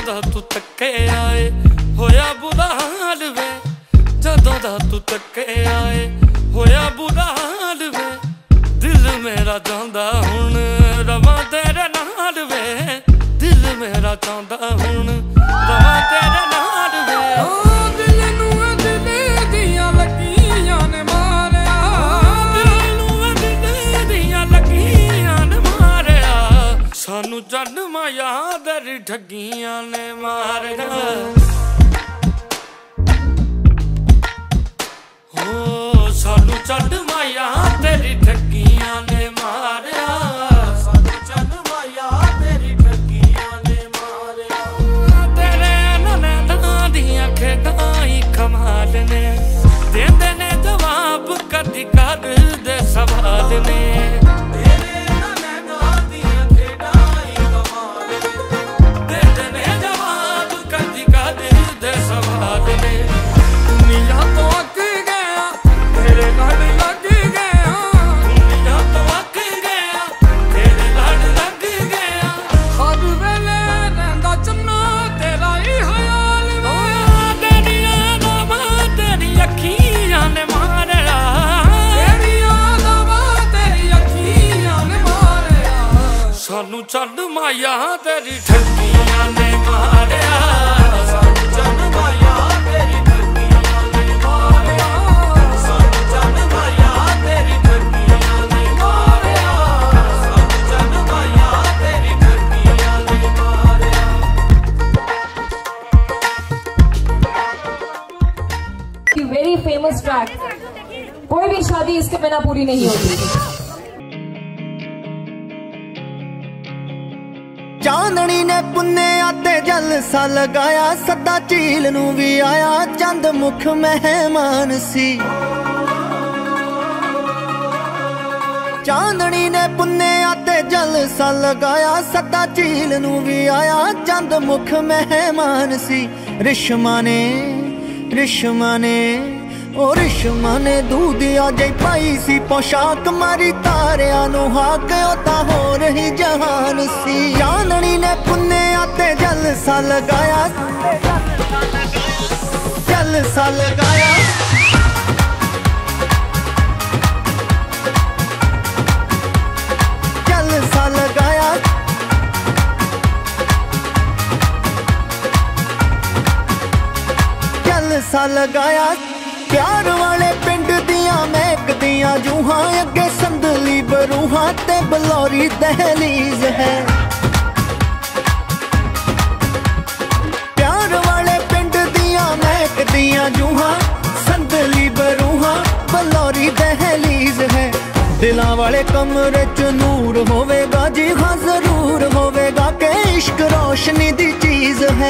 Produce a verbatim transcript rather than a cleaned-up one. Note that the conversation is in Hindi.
दा तू तक्के आए होया बुरा हाल वे, जदों दा तू तक्के आए होया बुरा हाल वे। दिल मेरा चाहंदा हुण रवां तेरे नाल वे, दिल मेरा चाहंदा हुण रवां तेरे नाल वे। दिल नूं दिल दियां लगियां ने मारिया, दिल नूं दिल दियां लगियां ने मारिया, सानू जन्म याद री ठगियां ने मारिया। सानू चढ़ माया तेरी ठगियां ने मारिया, सानू चढ़ माया तेरी ठगियां ने मारिया। तेरे नैनां दियां खेडां ही कमाल ने, देंदे ने जवाब कदी कर दे सवाल ने। तेरे नैनां दियां खेडां ही कमाल ने, देंदे ने जवाब कदी कर दे सवाल ने। दुनिया तो अक गया तेरे लड़ लग गया, दुनिया तो अक गया तेरे लड़ लग गया। हर वेले रहिंदा चन्ना तेरा ही ख्याल वे, तेरियां नावां तेरी अखियां ने मारिया, तेरियां नावां तेरी अखियां ने मारिया। सानू चढ़ माया तेरी ठगियां ने मारिया, सानू चढ़ माया तेरी ठगियां ने मारिया, सानू चढ़ माया तेरी ठगियां ने मारिया, सानू चढ़ माया तेरी ठगियां ने मारिया। वेरी फेमस ट्रैक, कोई भी शादी इसके बिना पूरी नहीं होती। चांदनी ने पुन्नेया ते जलसा लगाया, सदा झील नू भी आया चंद मुख मेहमान सी। चांदनी ने पुन्नेया ते जलसा लगाया, सदा झील नू भी आया चंद मुख मेहमान सी। रिश्मा ने रिश्मा ने ओ रिश्मा ने दूधिया जई पाई सी पोशाक, मारी तारिया नू हाक ओ ता हो रही जहान सी। चांदनी ने पुन्नेया ते जलसा लगाया, जलसा लगाया, जलसा लगाया, जलसा लगाया। प्यार वाले पिंड दियां महकदियां जूहां, अगे संदली बरूहां ते बलौरी दहलीज है। प्यार वाले पिंड दियां महकदियां जूहां, संदली बरूहां बलौरी दहलीज है। दिलां वाले कमरे च नूर होवेगा जी हाँ जरूर होवेगा, के इश्क रोशनी दी चीज है।